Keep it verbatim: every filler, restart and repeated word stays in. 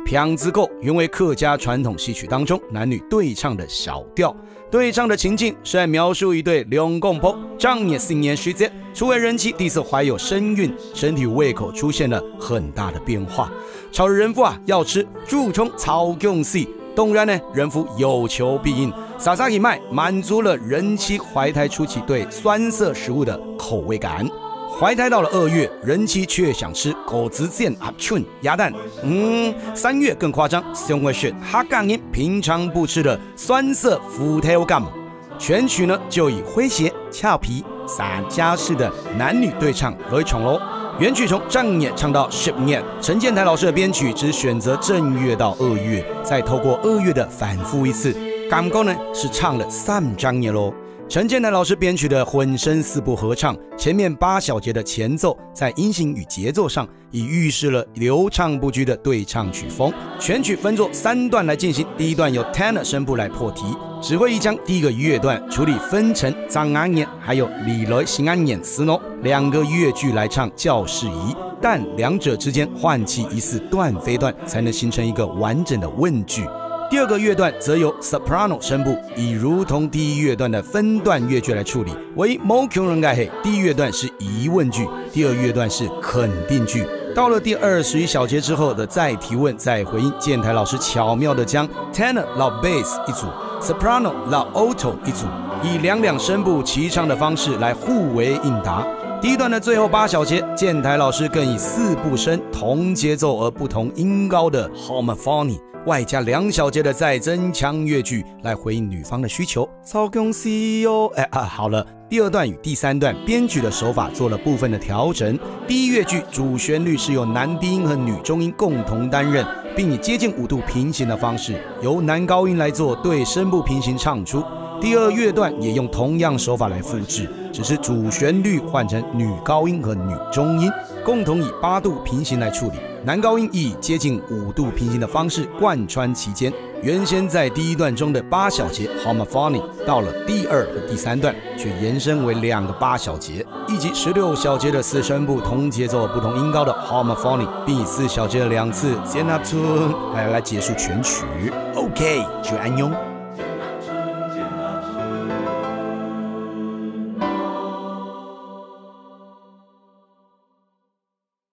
평지곡原为客家传统戏曲当中男女对唱的小调，对唱的情境是在描述一对两公婆仗年新年时节，初为人妻第一次怀有身孕，身体胃口出现了很大的变化。朝着人夫啊要吃蛀虫草公戏，当然呢，人夫有求必应，撒撒一脉满足了人妻怀胎初期对酸涩食物的口味感。怀胎到了二月，人妻却想吃狗子腱啊春鸭蛋。嗯，三月更夸张，胸会是哈干人平常不吃的酸涩腐头感。全曲呢就以诙谐、俏皮、洒家式的男女对唱为宠喽。原曲从正月唱到十月，陈建台老师的编曲只选择正月到二月，再透过二月的反复一次，感觉呢是唱了三张月喽。陈建台老师编曲的混声四部合唱，前面八小节的前奏在音型与节奏上已预示了流畅不拘的对唱曲风。全曲分作三段来进行，第一段由 tenor 声部来破题，指挥一将第一个乐段处理分成张安演还有李雷新安演斯诺两个乐句来唱较适宜，但两者之间换气一似断非断，才能形成一个完整的问句。第二个乐段则由 soprano 声部以如同第一乐段的分段乐句来处理，为某穷人改黑。第一乐段是疑问句，第二乐段是肯定句。到了第二十一小节之后的再提问再回应，建台老师巧妙地将 tenor 老 bass 一组， soprano 老 alto 一组，以两两声部齐唱的方式来互为应答。第一段的最后八小节，建台老师更以四部声同节奏而不同音高的 homophony， 外加两小节的再增强乐句来回应女方的需求。超公司哟，哎啊，好了，第二段与第三段编曲的手法做了部分的调整。第一乐句主旋律是由男低音和女中音共同担任，并以接近五度平行的方式，由男高音来做对声部平行唱出。第二乐段也用同样手法来复制，只是主旋律换成女高音和女中音，共同以八度平行来处理，男高音以接近五度平行的方式贯穿其间。原先在第一段中的八小节 homophony， 到了第二和第三段却延伸为两个八小节，以及十六小节的四声部同节奏不同音高的 homophony， 并以四小节的两次 zenaptune 来来结束全曲。OK， 就安用。